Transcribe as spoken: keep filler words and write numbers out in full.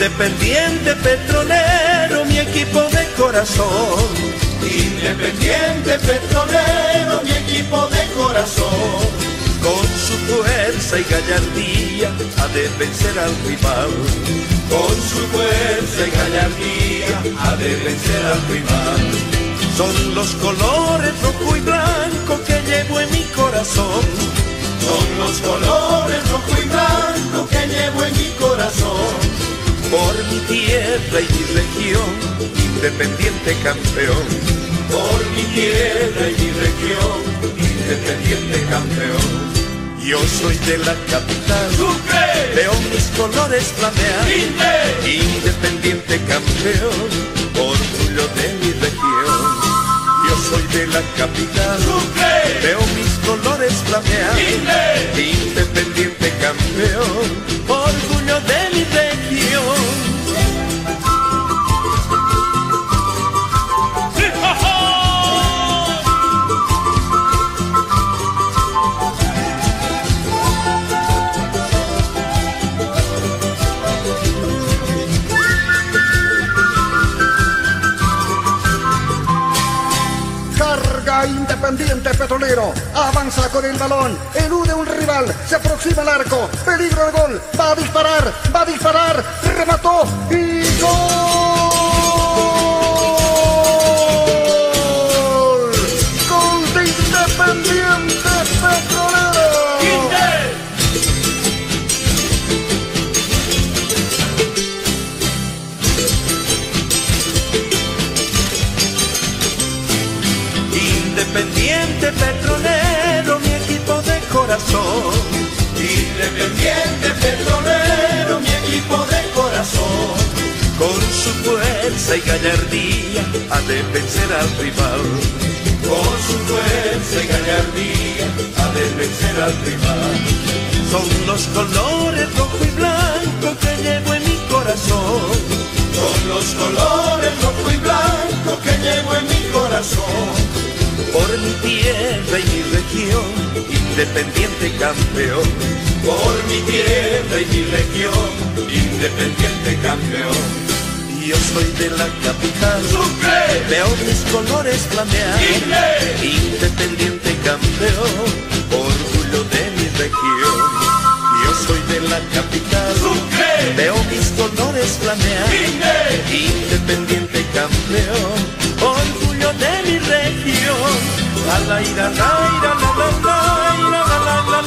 Independiente Petrolero, mi equipo de corazón. Independiente Petrolero, mi equipo de corazón. Con su fuerza y gallardía ha de vencer al rival. Con su fuerza y gallardía ha de vencer al rival. Son los colores rojo y blanco que llevo en mi corazón. Son los colores rojo y blanco que llevo en mi corazón. Por mi tierra y mi región, independiente campeón. Por mi tierra y mi región, independiente campeón. Yo soy de la capital, ¡Sucre! veo mis colores flamear. ¡Inde! Independiente campeón, orgullo de mi región. Yo soy de la capital, ¡Sucre! veo mis colores flamear. ¡Inde! Independiente campeón, orgullo de mi región. Independiente Petrolero, avanza con el balón, elude un rival, se aproxima al arco, peligro de gol, va a disparar, va a disparar, remató y gol. Gol de Independiente Petrolero. Independiente Petrolero, mi equipo de corazón. Independiente Petrolero, mi equipo de corazón. Con su fuerza y gallardía ha de vencer al rival. Con su fuerza y gallardía ha de vencer al rival. Son los colores rojo y blanco que llevo en mi corazón. Son los colores rojo y blanco que llevo en mi corazón. Por mi tierra y mi región, independiente campeón. Por mi tierra y mi región, independiente campeón. Yo soy de la capital, ¡Sucre! veo mis colores flamear. ¡Inde! Independiente campeón, orgullo de mi región. Yo soy de la capital, ¡Sucre! veo mis colores flamear. ¡Inde! Independiente campeón, orgullo de mi región. La la ira la ira la la la ira la la la